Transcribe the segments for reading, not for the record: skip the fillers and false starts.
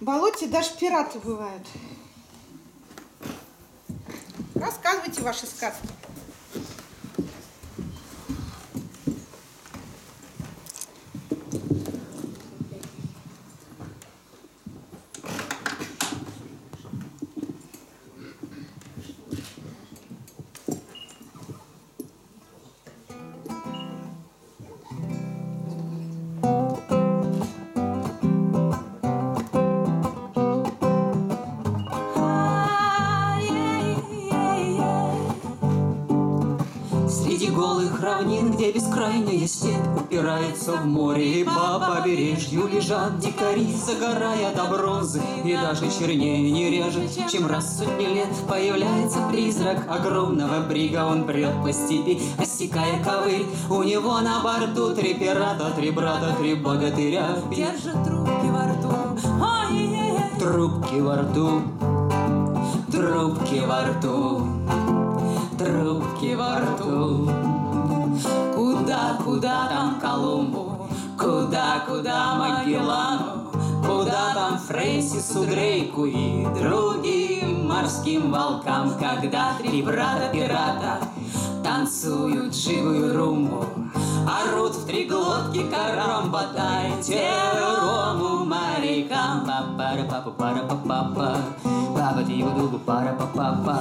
болоте даже пираты бывают. Рассказывайте ваши сказки. Среди голых равнин, где бескрайняя степь упирается в море, и по побережью лежат дикари, загорая до бронзы, и даже чернее не реже, чем раз в сотни лет появляется призрак огромного брига. Он брет по степи, осекая ковыль. У него на борту 3 пирата, 3 брата, 3 богатыря держат трубки во рту. Трубки во рту, трубки во рту, трубки во рту. Куда там Колумбу, куда Магеллану, куда там Фрэнсису Дрейку и другим морским волкам, когда 3 брата-пирата танцуют живую румбу, орут в 3 глотки карамба, дайте рому морякам. Папа-папа-пара-папа-папа, папа-дибу-дубу-пара-папа.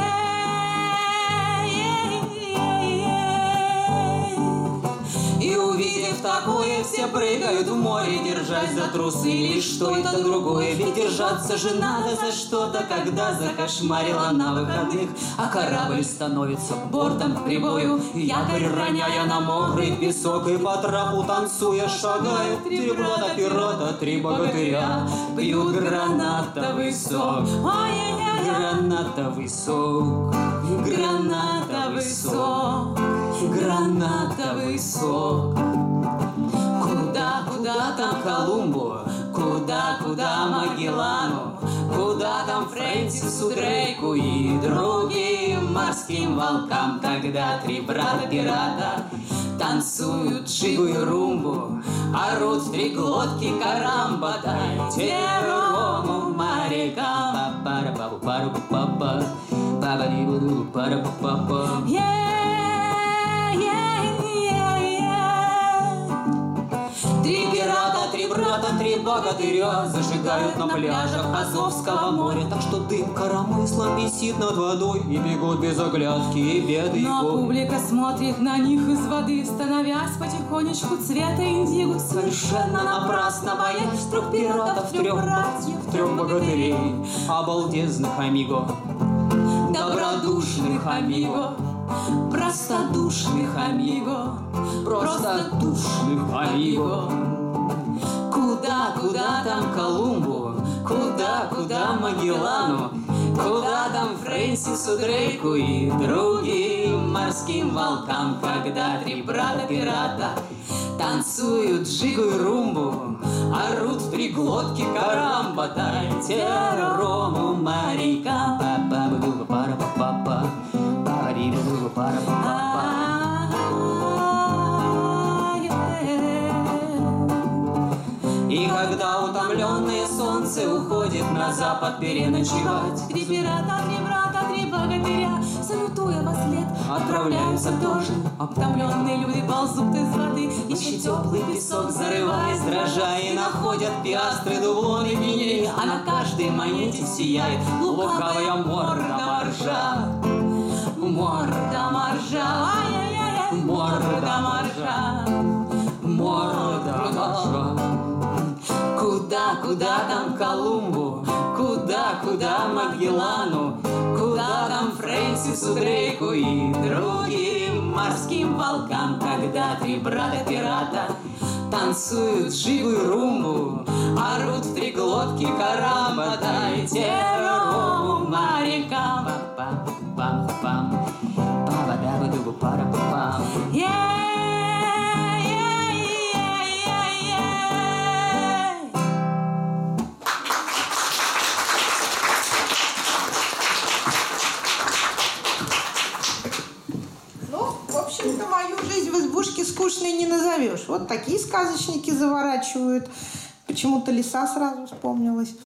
И увидев такое, все прыгают в море, держась за трусы или что это другое. Ведь держаться же надо за что-то, когда закошмарила на выходных, а корабль становится бортом к прибою. Якорь роняя на мокрый песок, и по трапу танцуя шагают 3 брата-пирата, 3 богатыря пьют гранатовый сок. Гранатовый сок, гранатовый сок, гранатовый сок. Куда там Колумбу, куда Магеллану, куда там Фрэнсису Дрейку и другим морским волкам, когда 3 брата-пирата танцуют джигу и румбу, орут в 3 глотки карамба, дайте рому морякам. Пара-папа-пара-папа, пара-дибу-дубу-пара-папа. Три пирата, 3 брата, 3 богатыря зажигают на пляжах Азовского моря, так что дым коромыслом висит над водой, и бегут без оглядки и беды. Но публика смотрит на них из воды, становясь потихонечку цвета индиго, совершенно напрасно боясь 3 пиратов, 3 братьев, 3 богатырей, обалдезных амиго, добродушных амиго, простодушных амиго, простодушных амиго. Куда там Колумбу, куда Магеллану, куда там Фрэнсису Дрейку и другим морским волкам, когда 3 брата-пирата танцуют джигу и румбу, орут в 3 глотки карамба, дайте рому морякам. Папа-бу-ду-пара-папа, пара-ди-бу-ду-пара-папа. И когда утомленное солнце уходит на запад переночевать, 3 пирата, 3 брата, 3 богатыря, салютуя во след, отправляются тоже. Утомленные люди ползут из воды, Ищут теплый песок, зарываясь, дрожа, и находят пиастры, дублоны, гиней, а на каждой монете сияет лукавая морда моржа. Морда моржа, морда моржа, морда моржа. Куда там Колумбу, куда Магеллану, куда там Фрэнсису Дрейку и другим морским волкам, когда 3 брата-пирата танцуют джигу и румбу, орут в 3 глотки карамба, дайте рому морякам. Пам-пам-пам, па-ба-да-ба-ду-ба-пара-па-пам. В общем-то, мою жизнь в избушке скучной не назовешь. Вот такие сказочники заворачивают. Почему-то лиса сразу вспомнилась.